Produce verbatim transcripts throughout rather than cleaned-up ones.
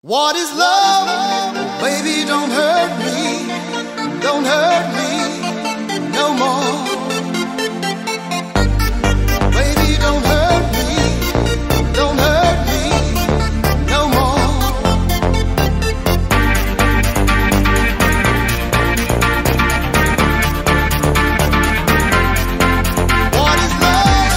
What is love? Baby, don't hurt me, don't hurt me no more. Baby, don't hurt me, don't hurt me no more. What is love?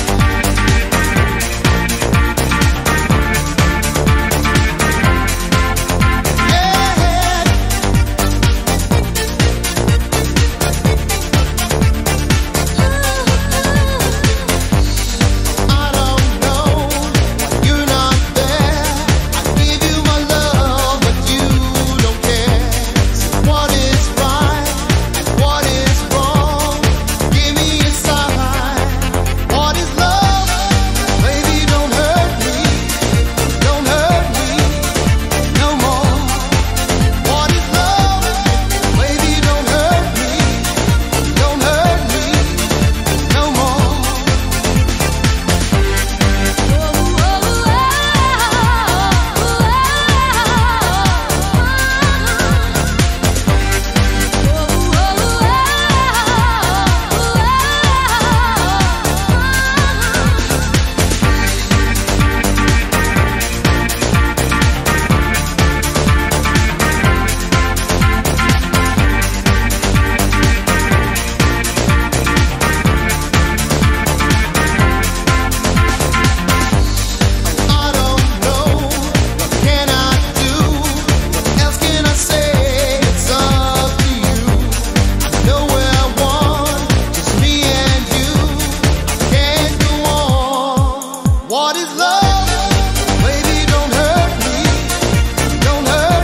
What is love? Baby, don't hurt me, don't hurt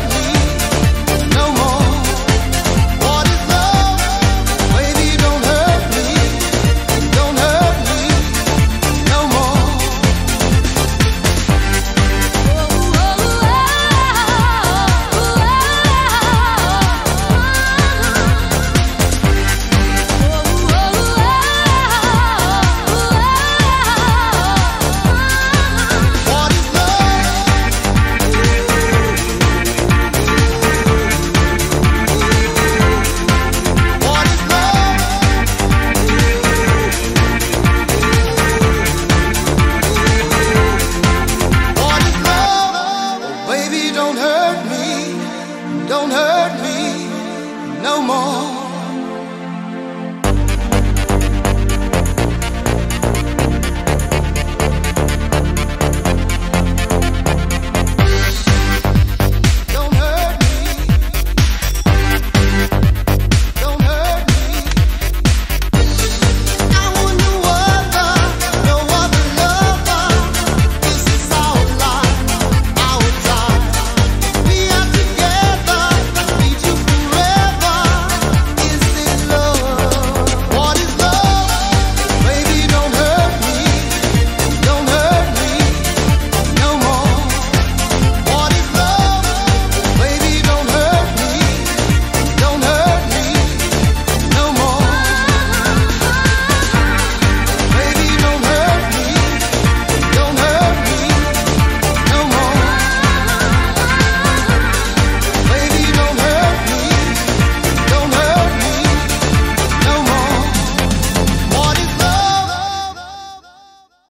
me no more. What is love? Baby, don't hurt me, don't hurt me no more. Don't hurt